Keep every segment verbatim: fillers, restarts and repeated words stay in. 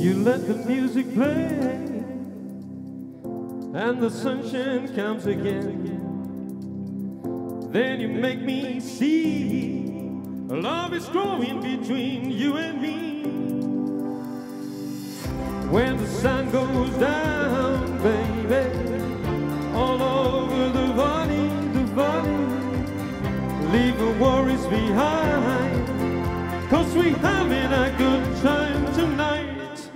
You let the music play and the sunshine comes again. Then you make me see love is growing between you and me. When the sun goes down, baby, all over the valley, the valley, leave the worries behind, 'cause we're having a good time tonight.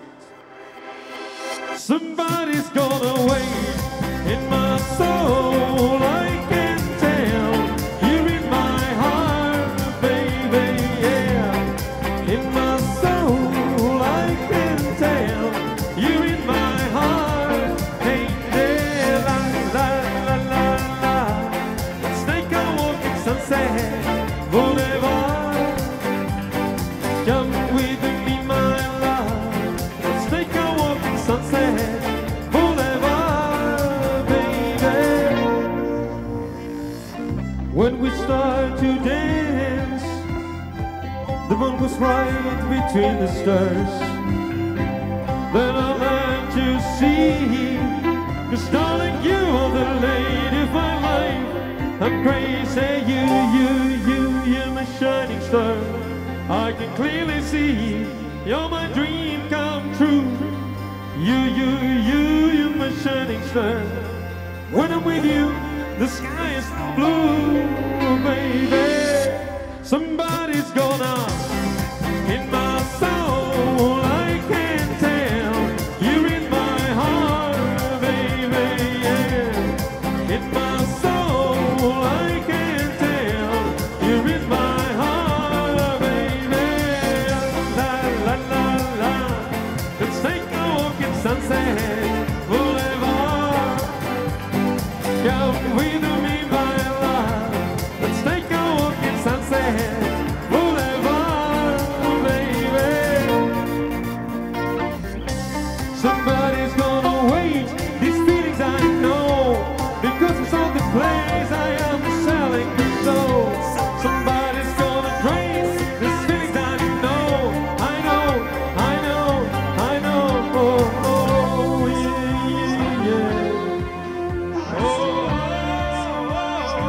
Somebody's gonna wait in my soul, I can tell. You're in my heart, baby, yeah. In my soul, I can tell. You're in my heart, hey there, la la la la la. Let's take a walk in Sunset Boulevard. Come with me, my love. Let's take a walk in Sunset Boulevard, baby. When we start to dance, the moon was right between the stars. Then I learned to see, 'cause darling, you are the lady of my life. I'm crazy, you, you, you, you're my shining star. I can clearly see you're my dream come true. You, you, you, you're my shining star. When I'm with you, the sky is blue, baby. Somebody's gonna, in my soul, I can tell. You're in my heart, baby, yeah. In my soul, I can tell. You're in my heart, baby. La la la la. Let's take a walk in Sunset Boulevard. Come with me, my love. Let's take a walk in Sunset Boulevard, baby. Somebody's gonna wait. These feelings I know, because it's all the place I am selling the soul. Somebody's gonna drain these feelings I know. I know, I know, I know. Oh, oh, yeah, yeah, yeah. Oh, oh,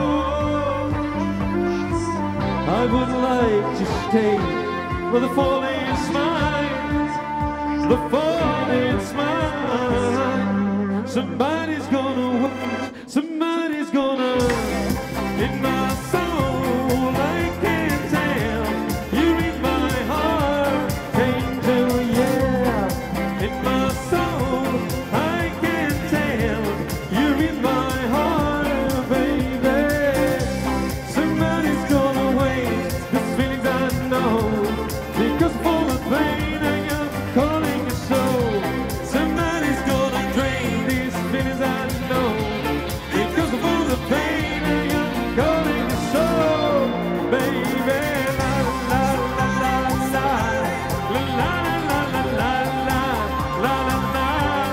oh. I would like to stay where the falling is mine. The falling is mine. Somebody's gonna wait. Somebody's gonna. In my soul, I can tell. You're in my heart, angel, yeah. In my soul, I can tell. You're in my heart, baby. Somebody's gonna wait. These feelings I know, because of all the pain I am calling you so. Somebody's gonna drain these feelings I know, because of all the pain I am calling you so, baby. La la la la la, la la la la la la, la la la.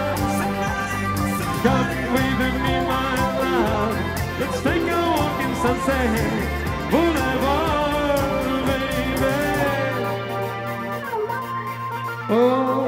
Come with me, my love. Let's take a walk in Sunset Boulevard, baby. Oh.